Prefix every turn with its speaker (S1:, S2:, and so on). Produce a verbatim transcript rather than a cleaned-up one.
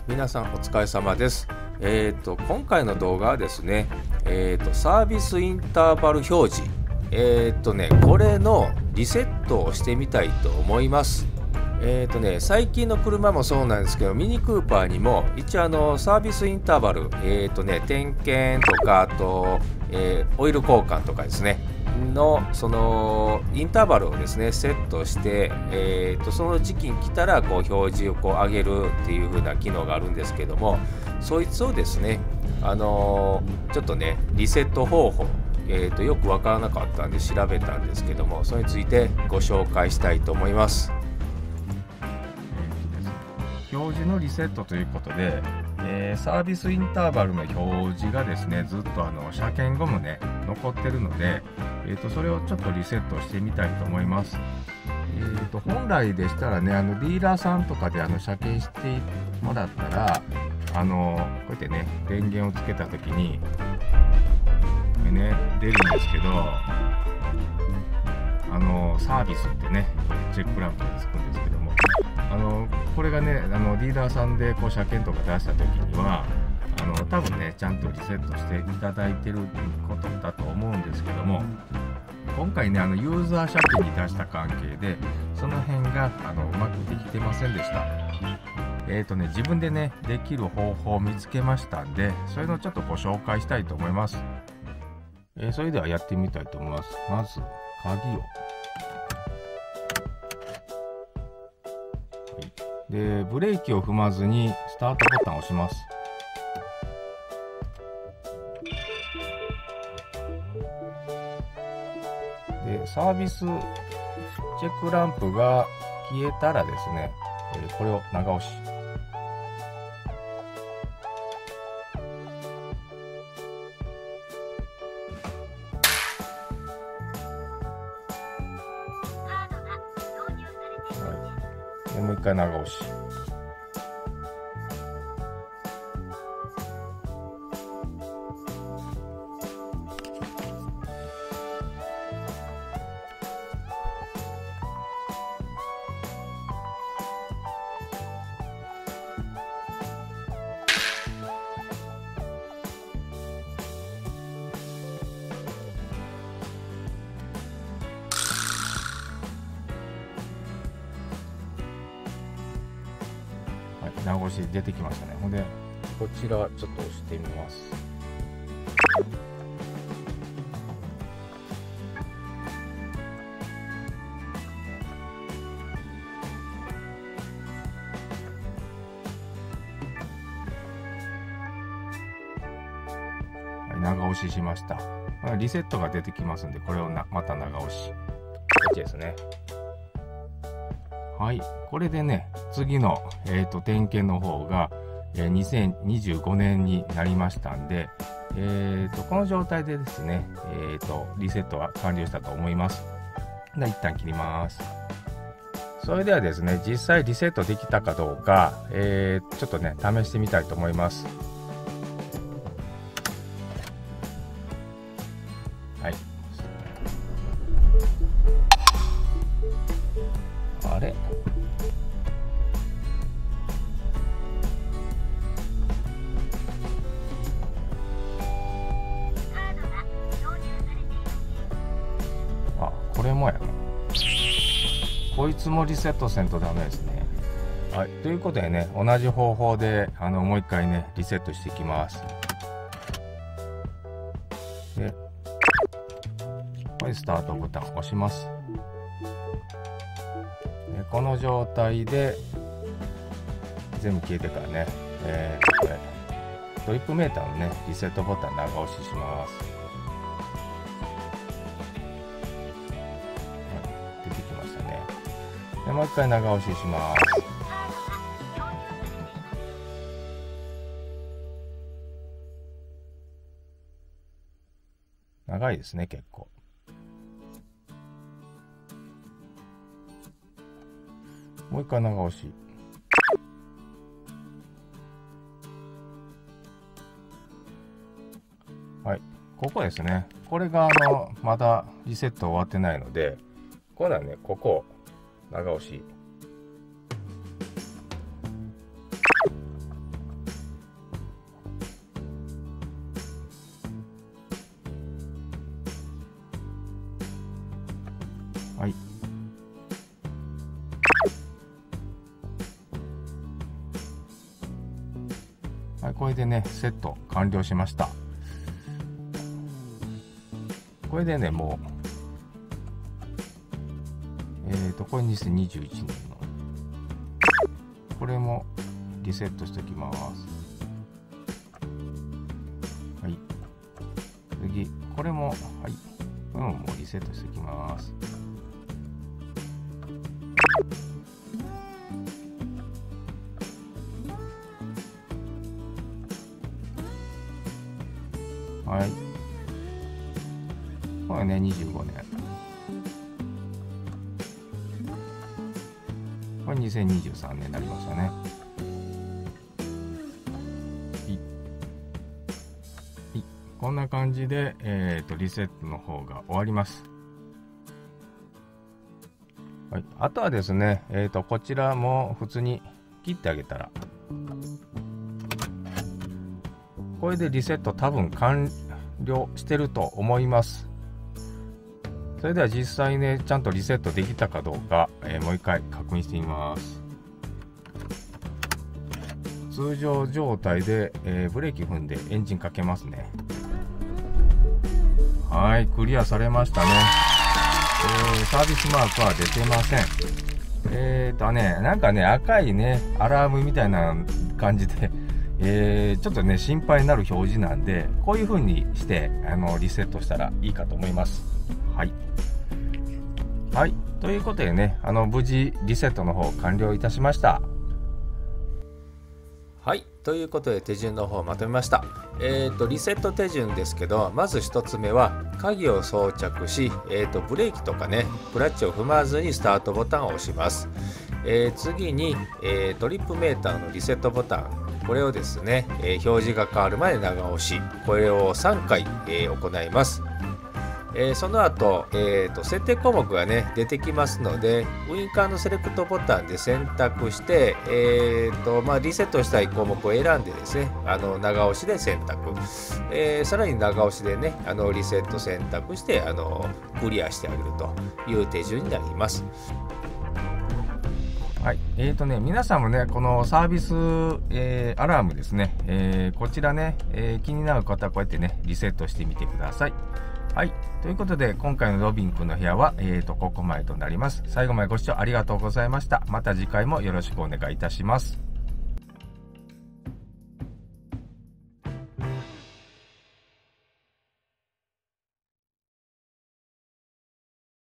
S1: 皆さんお疲れ様です。えーと今回の動画はですね、えーとサービスインターバル表示、えーとねこれのリセットをしてみたいと思います。えーとね最近の車もそうなんですけど、ミニクーパーにも一応あのサービスインターバル、えーとね点検とか、あと、えーオイル交換とかですねのそのインターバルをですねセットして、えー、とその時期に来たらこう表示をこう上げるっていう風な機能があるんですけども、そいつをですね、あのーちょっとねリセット方法、えー、とよく分からなかったんで調べたんですけども、それについてご紹介したいと思います。
S2: 表示のリセットということで、えーサービスインターバルの表示がですねずっとあの車検後もね残ってるので、えー、とそれをちょっとリセットしてみたいと思います。えー、と本来でしたらね、あのディーラーさんとかであの車検してもらったら、あのこうやってね電源をつけた時にこれね出るんですけど、あのサービスってねチェックランプがつくんですけども、あのこれがねあのディーラーさんでこう車検とか出した時にはあの多分ねちゃんとリセットしていただいてることだと思うんですけども、今回ねあのユーザー車検に出した関係でその辺があのうまくできてませんでした。えーとね自分でねできる方法を見つけましたんで、それのちょっとご紹介したいと思います。えーそれではやってみたいと思います。まず鍵を、でブレーキを踏まずにスタートボタンを押します。でサービスチェックランプが消えたらですね、えーこれを長押し、はい、でもう一回長押し、長押し出てきましたね。ほんでこちらちょっと押してみます。はい、長押ししました。リセットが出てきますんで、これをなまた長押し、こっちですね。はい、これでね次の、えー、と点検の方が、えー、にせんにじゅうごねんになりましたんで、えー、とこの状態でですね、えー、とリセットは完了したと思います。で一旦切ります。それではですね実際リセットできたかどうか、えー、ちょっとね試してみたいと思います。はい、あれあ、これもやな。こいつもリセットせんとダメですね。はい、ということでね同じ方法であのもう一回ねリセットしていきます。でこれスタートボタンを押します。でこの状態で全部消えてからね、えー、これトリップメーターのねリセットボタン長押しします。出てきましたね。でもう一回長押しします。長いですね結構。もう一回長押し、はい、ここですね。これがあのまだリセット終わってないので、今度はねここを長押し、 はい。はい、これでね、セット完了しました。これでね、もう、えーと、これにせんにじゅういちねんの、これもリセットしておきます。はい。次、これも、はい。これももうリセットしておきます。はい。これね、にじゅうごねん。これにせんにじゅうさんねんになりましたね。はい。はい。こんな感じで、えっと、リセットの方が終わります。はい。あとはですね、えっと、こちらも普通に切ってあげたら、これでリセット多分完了してると思います。それでは実際ね、ちゃんとリセットできたかどうか、えー、もう一回確認してみます。通常状態で、えー、ブレーキ踏んでエンジンかけますね。はい、クリアされましたね。えー、サービスマークは出てません。えーとね、なんかね、赤いね、アラームみたいな感じで、えー、ちょっとね、心配になる表示なんで、こういう風にして、あの、リセットしたらいいかと思います。はい。はい。ということでね、あの、無事、リセットの方完了いたしました。
S1: はい。ということで、手順の方をまとめました。えっと、リセット手順ですけど、まずひとつめは、鍵を装着し、えっと、ブレーキとかね、クラッチを踏まずにスタートボタンを押します。えー、次に、えー、トリップメーターのリセットボタン。これをですね、えー、表示が変わるまで長押し、これをさんかい、えー、行います。えー、その後、えーと、設定項目がね出てきますので、ウインカーのセレクトボタンで選択して、えーとまあ、リセットしたい項目を選んでですね、あの長押しで選択、えー、さらに長押しでね、あのリセット選択してあのクリアしてあげるという手順になります。
S2: はい、えーとね、皆さんもね、このサービス、えー、アラームですね、えー、こちらね、えー、気になる方はこうやってね、リセットしてみてください。はい、ということで、今回のロビン君の部屋は、えーと、ここまでとなります。最後までご視聴ありがとうございました。また次回もよろしくお願いいたします。